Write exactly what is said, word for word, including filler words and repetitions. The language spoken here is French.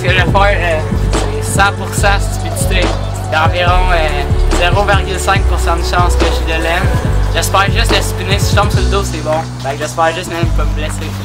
ce que je vais faire, euh, c'est cent pour cent stupidité. Il y a environ euh, zéro virgule cinq pour cent de chance que je de l'aime. J'espère juste le spinner. Si je tombe sur le dos, c'est bon. Fait que j'espère juste même pas me blesser.